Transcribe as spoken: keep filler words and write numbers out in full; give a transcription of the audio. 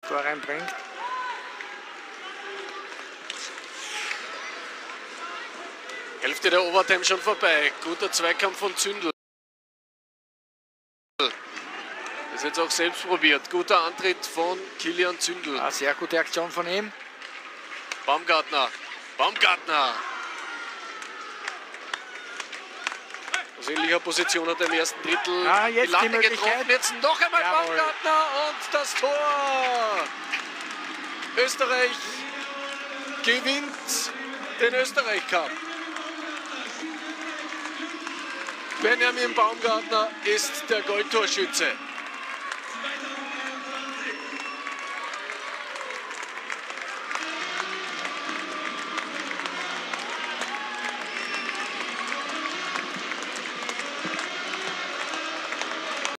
Tor reinbringt. Hälfte der Overtime schon vorbei. Guter Zweikampf von Zündel. Das jetzt auch selbst probiert. Guter Antritt von Kilian Zündel. Eine sehr gute Aktion von ihm. Baumgartner. Baumgartner. Aus ähnlicher Position hat er im ersten Drittel ah, jetzt die Latte die getroffen. Jetzt noch einmal Jawohl. Baumgartner und das Tor. Österreich gewinnt den Österreich Cup. Benjamin Baumgartner ist der Goldtorschütze.